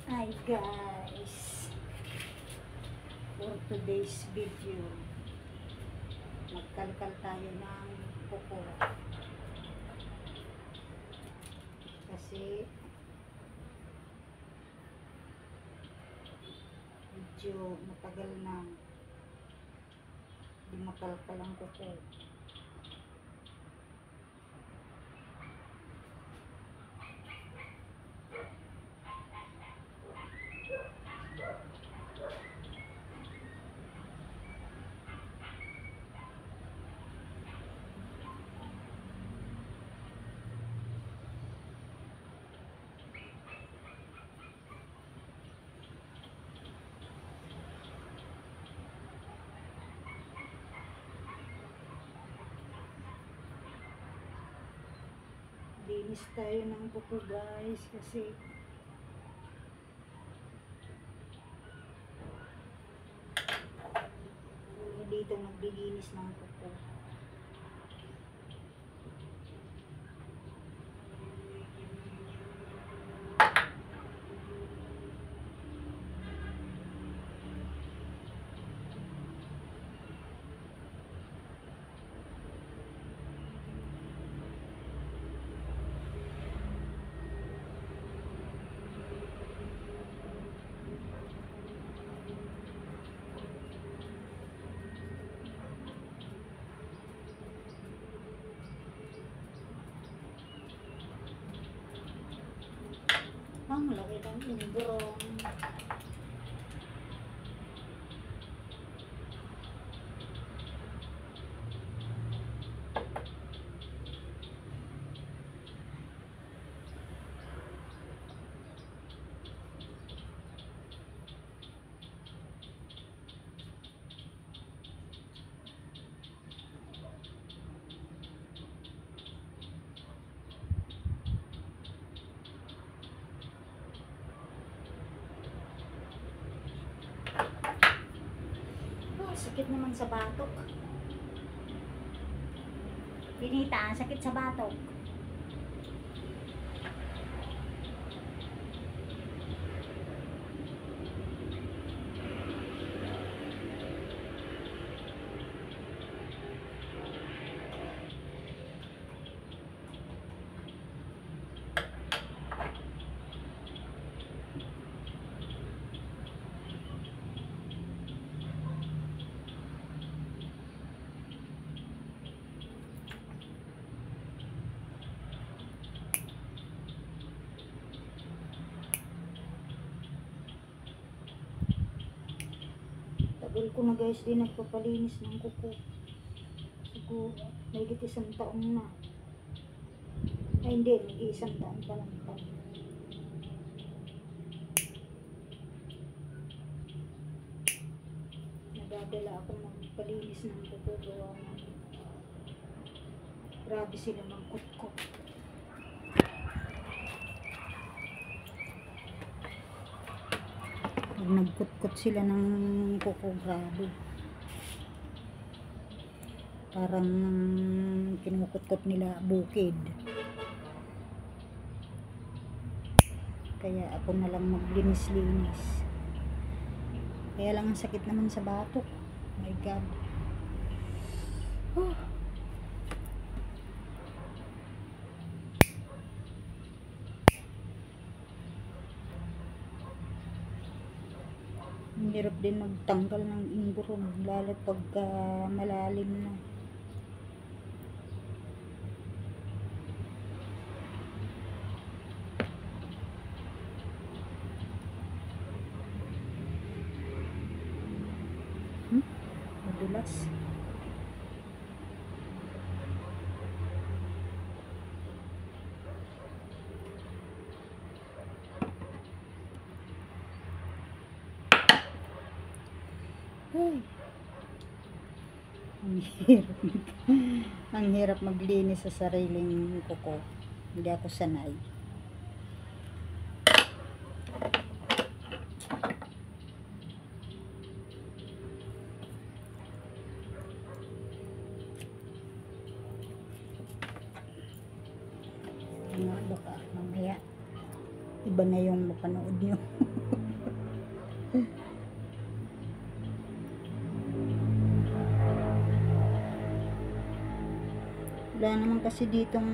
Hi guys, for today's video magkalkal tayo ng kuko kasi medyo matagal na di makalkal ang kuko. Linis tayo ng kuko guys kasi dito naglilinis ng kuko. Ang laki ng ingrong. Sakit naman sa batok. Pinita, sakit sa batok. Tagal ko na guys din nagpapalinis ng kuko. Siguro may isang taon na. Ay hindi, isang taon pa lang pala. Nagdadala ako magpalinis ng kuko. Gawa ng grabe sila ng kuko. Nagkutkot sila ng kuko, grabe. Parang kinukutkot nila bukid. Kaya ako na lang maglinis-linis. Kaya lang ang sakit naman sa batok. My God. Oh. Ang hirap din magtanggal ng ingrown, lalo pagka malalim na. Madulas. Ay. Ang hirap maglinis sa sariling kuko. Hindi ako sanay. Baka mamaya iba na yung mapanood nyo. Wala naman kasi ditong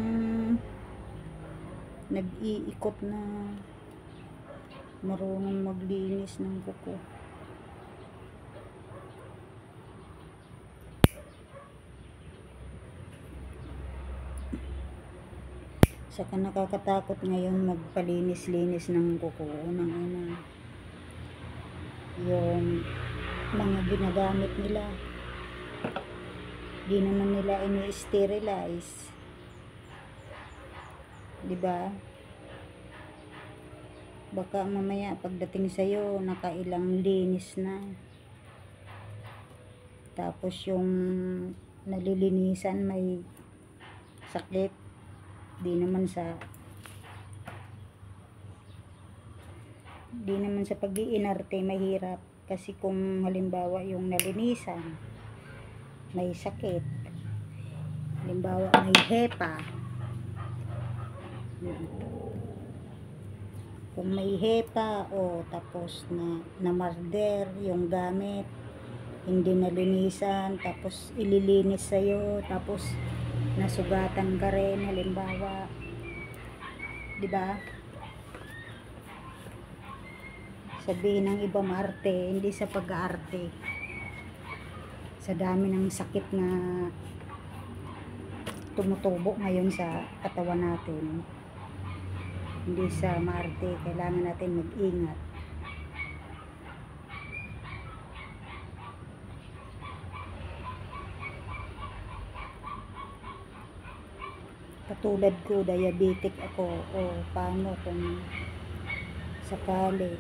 nag-iikot na marunong maglinis ng kuko. Saka nakakatakot ngayon magpalinis-linis ng kuko. Unang-una, yung mga ginagamit nila, di naman nila ini-sterilize, diba? Baka mamaya pagdating sa'yo nakailang linis na, tapos yung nalilinisan may sakit. Di naman sa pag-iinarte mahirap, kasi kung halimbawa yung nalinisan may sakit, halimbawa may hepa, kung may hepa o tapos na marder yung gamit, hindi nalinisan, tapos ililinis sa'yo, tapos nasugatan ka rin halimbawa, diba? Sabihin ng iba maarte, hindi sa pag-aarte, sa dami ng sakit na tumutubo ngayon sa katawan natin, hindi sa maarte. Kailangan natin mag-ingat. Katulad ko, diabetic ako, o paano kung sakali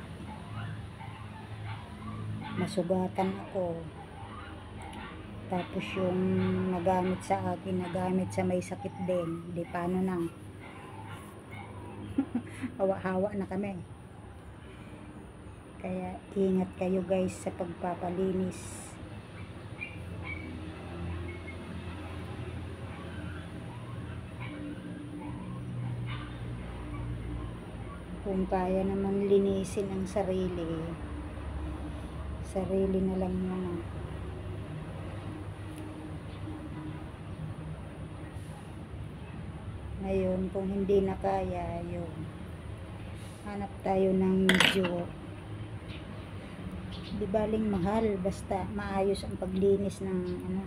masugatan ako, tapos yung nagamit sa akin, nagamit sa may sakit din, di paano nang hawa-hawa na kami. Kaya ingat kayo guys sa pagpapalinis. Kung kaya naman linisin ang sarili na lang muna. Ngayon kung hindi na kaya, yun, hanap tayo ng medyo di baling mahal, basta maayos ang paglinis ng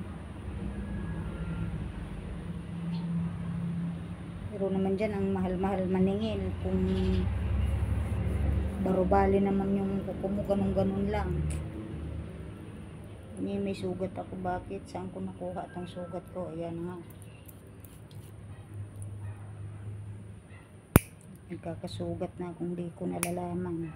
pero naman dyan ang mahal-mahal maningil. Kung barubali naman yung kuko mo, ganun-ganun lang. May sugat ako. Bakit? Saan ko nakuha itong sugat ko? Ayan nga, nagkakasugat na kung di ko nalalaman.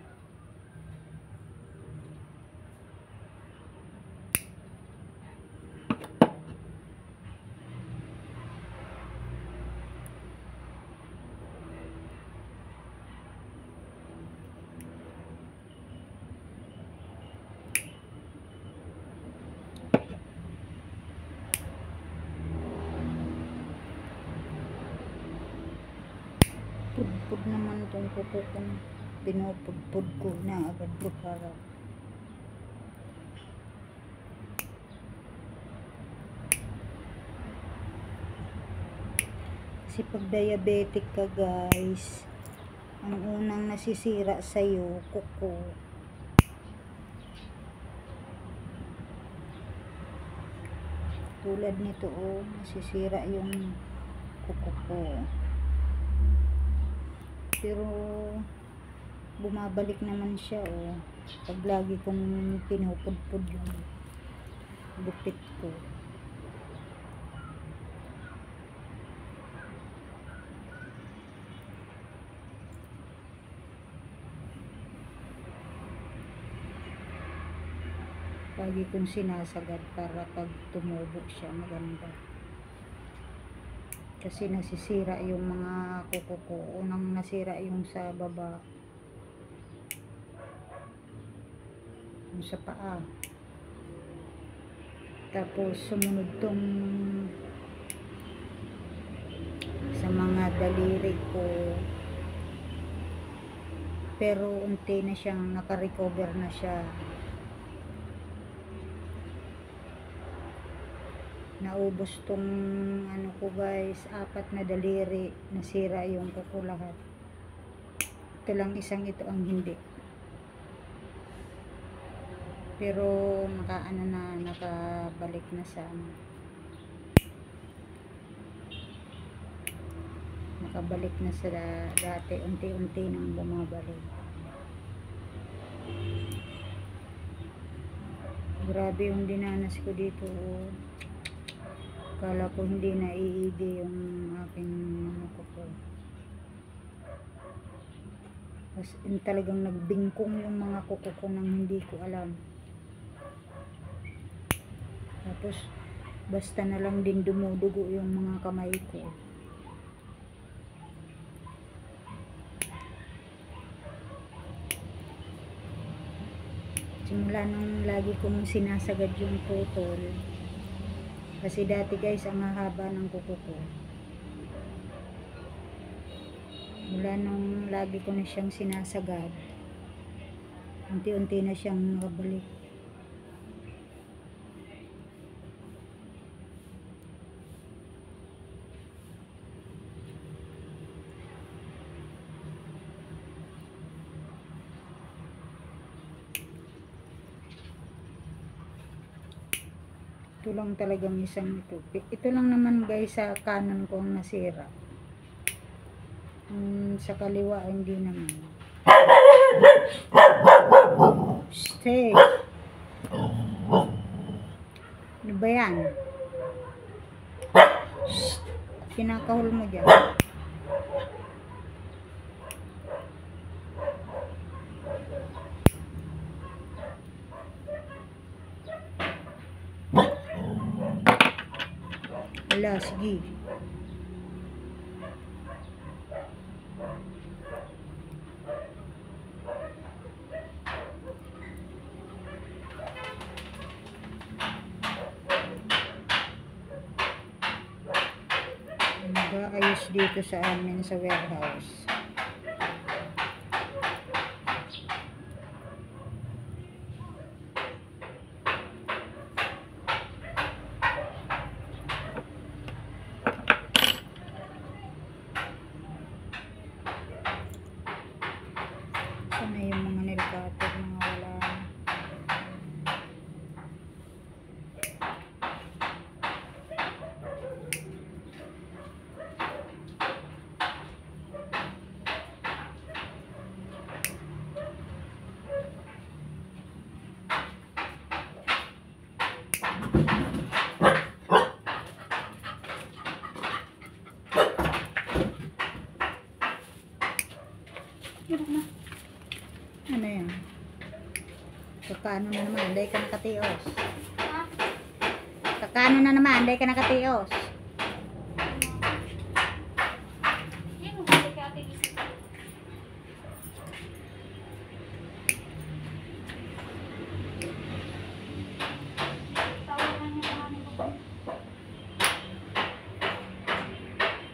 Pudpud naman itong kuko ko. Pinupudpud ko na agad ko para kasi pag diabetic ka guys, ang unang nasisira sa'yo, kuko. Tulad nito, oh, nasisira yung kuko ko. Pero bumabalik naman siya, oh, pag lagi kong pinupudpud yung gupit ko. Lagi kong sinasagad para pag tumubo siya maganda. Kasi nasisira yung mga kuko ko. Unang nasira yung sa baba, yung sa paa, tapos sumunod tong sa mga daliri ko, pero unti na siyang naka-recover na siya. Naubos tong ano ko guys, 4 na daliri, nasira yung kuko lahat. Ito lang isang ito ang hindi. Pero nakabalik na sa nakabalik na sa dati, unti-unti nang bumabalik. Grabe yung dinanas ko dito. Kala ko hindi na iidi yung aking mga kuko. As in talagang nagbingkong yung mga kuko ko nang hindi ko alam. Tapos basta na lang din dumudugo yung mga kamay ko. Simula nung lagi kong sinasagad yung putol. Kasi dati guys, ang haba ng kuko ko. Mula nung lagi ko na siyang sinasagad, unti-unti na siyang nakabalik. Ito lang talagang isang ito. Ito lang naman guys sa kanan ko ang nasira. Sa kaliwa hindi naman. Stay. Ano ba yan? Shh. Kinakahol mo dyan. Wala, sige. Nag-aayos dito sa amin sa warehouse. Sana yung mga nail cutter, mga wala. Ano yan? Kakano na naman, day ka nakatios. Kakano na naman, day ka nakatios.